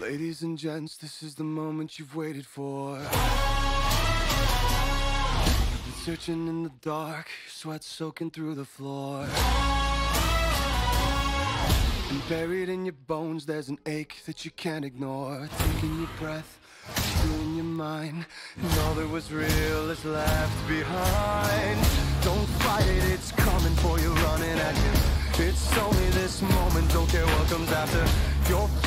Ladies and gents, this is the moment you've waited for. You've been searching in the dark, your sweat soaking through the floor. And buried in your bones, there's an ache that you can't ignore. Taking your breath, feeling your mind, and all that was real is left behind. Don't fight it, it's coming for you, running at you. It's only this moment, don't care what comes after. You're